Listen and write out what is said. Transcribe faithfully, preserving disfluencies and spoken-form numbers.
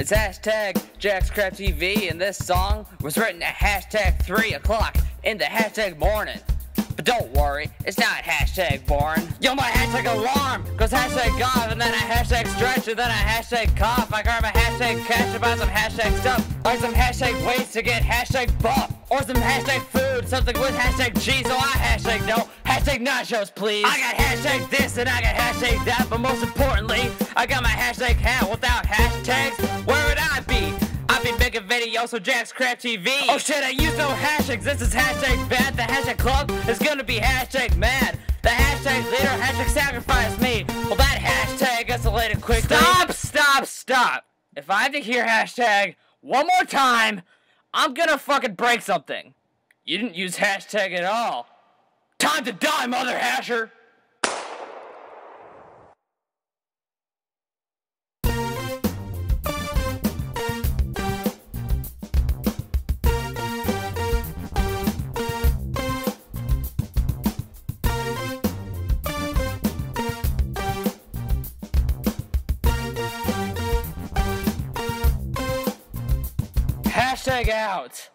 It's hashtag JaxCraftTV, and this song was written at hashtag three o'clock in the hashtag morning. But don't worry, it's not hashtag born. Yo, my hashtag alarm goes hashtag golf, and then a hashtag stretch, and then a hashtag cough. I grab a hashtag cash to buy some hashtag stuff, or some hashtag waste to get hashtag buff, or some hashtag food, something with hashtag cheese, so I hashtag no, hashtag nachos, please. I got hashtag this and I got hashtag that, but most importantly, I got my hashtag hat. Without hashtags, where would I be? I've been making videos for JaxCraftTV. Oh shit, I use no hashtags. This is hashtag bad. The hashtag club is gonna be hashtag mad. The hashtag leader, hashtag sacrifice me. Well, that hashtag escalated quickly. Stop, stop, stop. If I have to hear hashtag one more time, I'm gonna fucking break something. You didn't use hashtag at all. Time to die, mother hasher. Hashtag out.